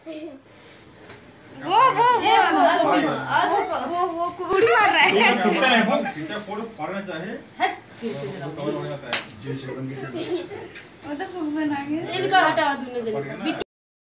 वो कुबड़ी मार रहा है। खींचा फोटो पढ़ना चाहे हट कवर हो जाता है। वो तो बना के इनका हटा दूंगा जल्दी।